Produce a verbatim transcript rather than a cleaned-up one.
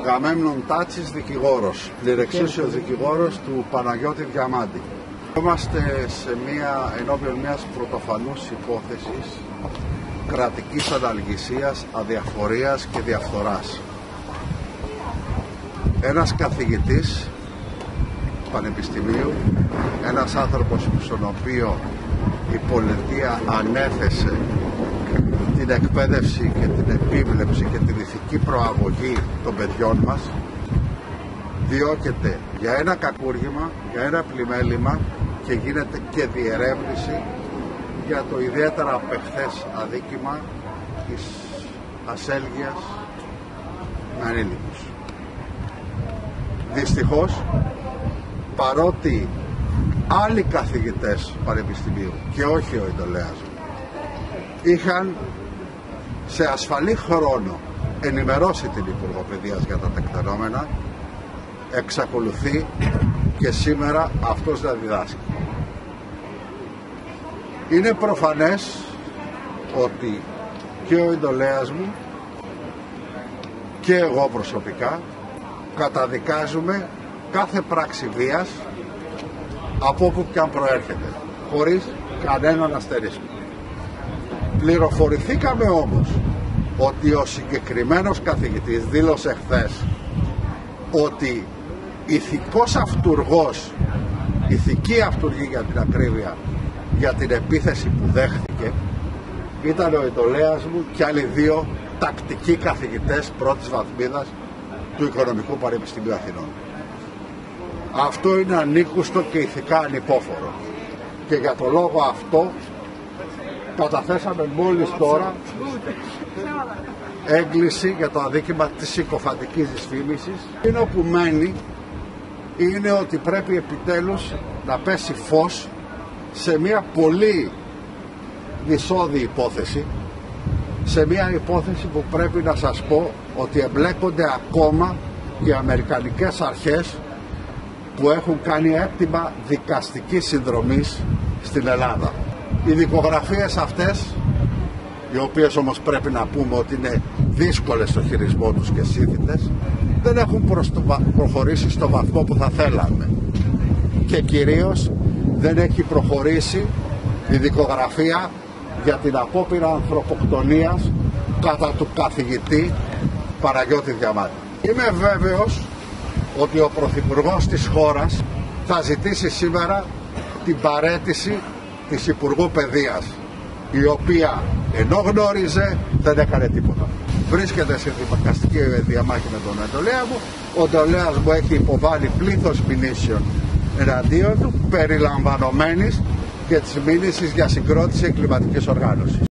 Γαμέμνων Τάτσης, δικηγόρος, πληρεξούσιος δικηγόρος του Παναγιώτη Διαμάντη. Είμαστε σε μια, ενώπιον μιας πρωτοφανούς υπόθεσης κρατικής αναλγησίας, αδιαφορίας και διαφθοράς. Ένας καθηγητής πανεπιστημίου, ένας άνθρωπος στον οποίο η πολιτεία ανέθεσε την εκπαίδευση και την επίβλεψη και την ηθική προαγωγή των παιδιών μας, διώκεται για ένα κακούργημα, για ένα πλημέλημα και γίνεται και διερεύνηση για το ιδιαίτερα απεχθές αδίκημα της ασέλγειας με ανήλικους. Δυστυχώς, παρότι άλλοι καθηγητές πανεπιστημίου και όχι ο εντολέας μου είχαν σε ασφαλή χρόνο ενημερώσει την Υπουργό Παιδείας για τα τεκτενόμενα, εξακολουθεί και σήμερα αυτός να διδάσκει. Είναι προφανές ότι και ο εντολέας μου και εγώ προσωπικά καταδικάζουμε κάθε πράξη βίας από όπου και αν προέρχεται, χωρίς κανέναν αστερίσκο. Πληροφορηθήκαμε όμως ότι ο συγκεκριμένος καθηγητής δήλωσε χθες ότι ηθικός αυτουργός, ηθική αυτουργή για την ακρίβεια, για την επίθεση που δέχθηκε ήταν ο εντολέας μου και άλλοι δύο τακτικοί καθηγητές πρώτης βαθμίδας του Οικονομικού Πανεπιστημίου Αθηνών. Αυτό είναι ανήκουστο και ηθικά ανυπόφορο και για το λόγο αυτό καταθέσαμε μόλις τώρα έγκληση για το αδίκημα της συκοφαντικής δυσφήμισης. Είναι που μένει είναι ότι πρέπει επιτέλους να πέσει φως σε μια πολύ δυσώδη υπόθεση, σε μια υπόθεση που πρέπει να σας πω ότι εμπλέκονται ακόμα οι αμερικανικές αρχές που έχουν κάνει αίτημα δικαστικής συνδρομής στην Ελλάδα. Οι δικογραφίες αυτές, οι οποίες όμως πρέπει να πούμε ότι είναι δύσκολες στο χειρισμό τους και σύνθητες, δεν έχουν προχωρήσει στο βαθμό που θα θέλαμε. Και κυρίως δεν έχει προχωρήσει η δικογραφία για την απόπειρα ανθρωποκτονίας κατά του καθηγητή Παναγιώτη Διαμάντη. Είμαι βέβαιος ότι ο Πρωθυπουργός της χώρας θα ζητήσει σήμερα την παραίτηση της Υπουργού Παιδείας, η οποία ενώ γνώριζε δεν έκανε τίποτα. Βρίσκεται σε δικαστική διαμάχη με τον εντολέα μου. Ο εντολέας μου έχει υποβάλει πλήθος μηνύσεων εναντίον του, περιλαμβανομένης και της μήνυσης για συγκρότηση εγκληματικής οργάνωσης.